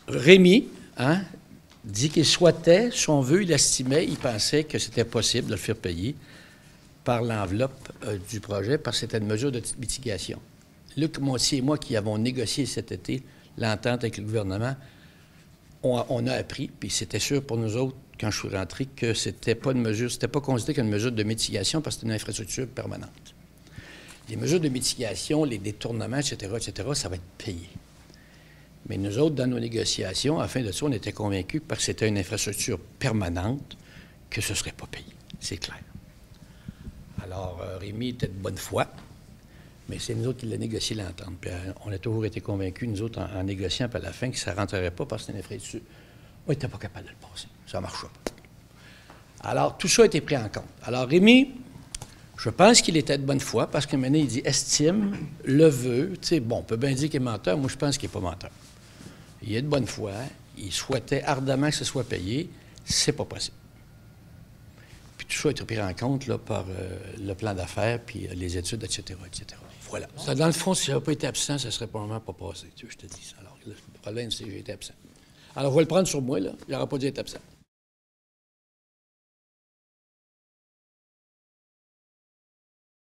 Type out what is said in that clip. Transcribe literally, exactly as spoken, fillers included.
Rémi, hein, dit qu'il souhaitait, son vœu, il estimait, il pensait que c'était possible de le faire payer par l'enveloppe euh, du projet, parce que c'était une mesure de mitigation. Luc Montier et moi, qui avons négocié cet été l'entente avec le gouvernement, on, on a appris, puis c'était sûr pour nous autres, quand je suis rentré, que c'était pas une mesure, c'était pas considéré comme une mesure de mitigation parce que c'est une infrastructure permanente. Les mesures de mitigation, les détournements, et cetera, et cetera, ça va être payé. Mais nous autres, dans nos négociations, à la fin de ça, on était convaincus, parce que c'était une infrastructure permanente, que ce ne serait pas payé. C'est clair. Alors, euh, Rémi était de bonne foi, mais c'est nous autres qui l'avons négocié l'entente. Puis euh, on a toujours été convaincus, nous autres, en, en négociant, puis à la fin, que ça ne rentrerait pas parce que c'était une infrastructure. On n'était pas capable de le passer. Ça ne marchait pas. Alors, tout ça a été pris en compte. Alors, Rémi, je pense qu'il était de bonne foi, parce que maintenant, il dit estime, le veut. Tu sais, bon, on peut bien dire qu'il est menteur. Moi, je pense qu'il n'est pas menteur. Il est de bonne foi. Il souhaitait ardemment que ce soit payé. C'est pas possible. Puis tout ça a été pris en compte là, par euh, le plan d'affaires, puis euh, les études, et cetera, et cetera. Voilà. Ça, dans le fond, si je n'avais pas été absent, ça ne serait probablement pas passé. Tu vois, je te dis ça. Alors, le problème, c'est que j'ai été absent. Alors, on va le prendre sur moi, là. Il n'aura pas dû être absent.